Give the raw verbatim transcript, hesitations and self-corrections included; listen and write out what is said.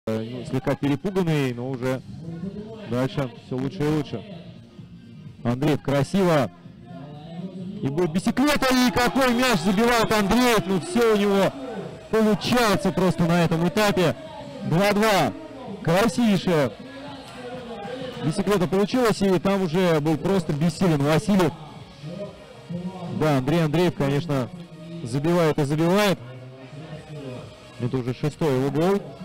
ну, слегка перепуганный, но уже дальше все лучше и лучше. Андреев красиво. И будет бисеклета, и какой мяч забивает Андреев. Ну все у него получается просто на этом этапе. два-два. Красивейшая бисеклета получилась, и там уже был просто бессилен Васильев. Да, Андрей Андреев, конечно, забивает и забивает. Это уже шестой его гол.